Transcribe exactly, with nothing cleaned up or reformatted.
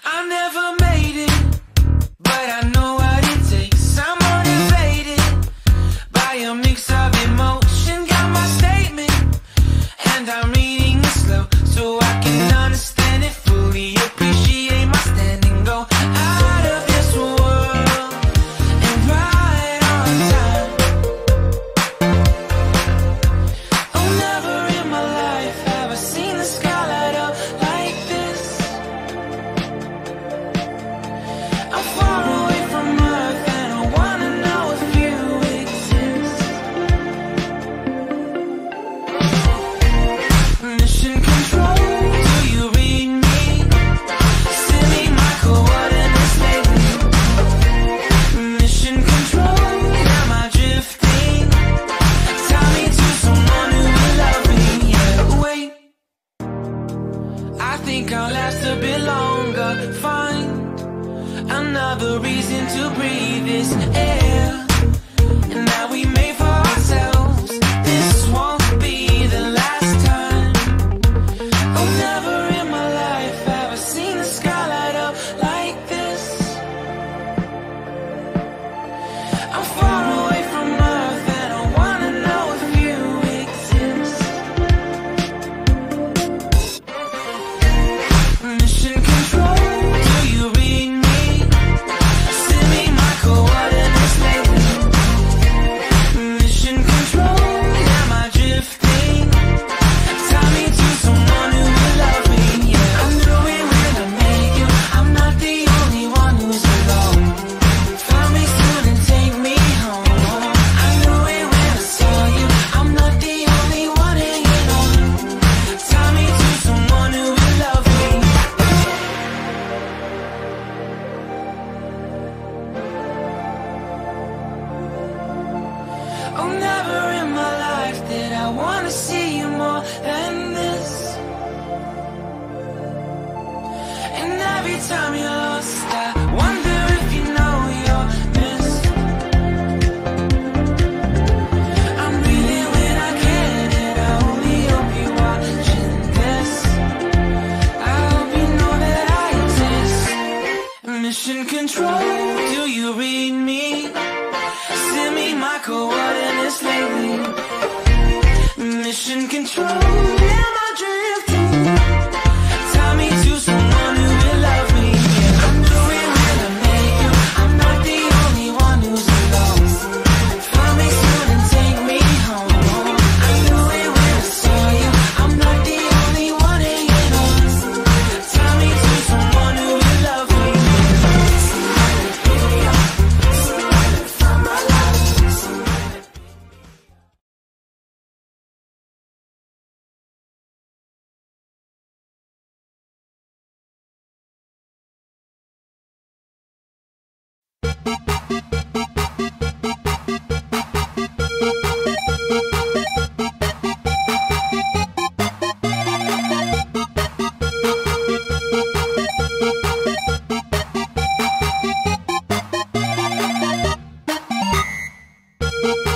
I never made it, but I know what it takes. I'm motivated by a mix of emotion. Got my statement, and I'm reading it slow so I can understand it fully. Appreciate my standing, go out of this world and right on time. Oh, never in my life have I seen the sky light up like this. I'm far away from Earth and I wanna know if you exist. Mission control, do you read me? Send me my coordinates lately. Mission control, am I drifting? Tie me to someone who will love me. Yeah, wait, I think I'll last a bit longer. Find another reason to breathe this air. And now we made for ourselves. This won't be the last time. Oh, never in my life have I seen the sky light up like this. I'm far away from Earth and I wanna know if you exist. Mission control, do you read me? Send me my coordinates lately. Mission control, am I drifting? Tie me to someone who will love me. Yeah, I knew it when I met you. I'm not the only one who's alone. Find me soon and take me home. I knew it when I saw you. I'm not the only one hanging on. Tie me to someone who will love me. Oh, never in my life did I wanna see you more than this. And every time you're lost, I wonder if you know you're missed. I'm breathing when I can, and I only hope you're watching this. I hope you know that I exist. Mission control, do you read me? Send me my coordinates lately. Mission control, am I drifting? Tie me to someone who will love me. Yeah, I knew it when I met you. I'm not the only one who's alone. Find me soon and take me home. I knew it when I saw you. I'm not the only one hanging on. Tie me to someone who will love me. From my life. Thank you.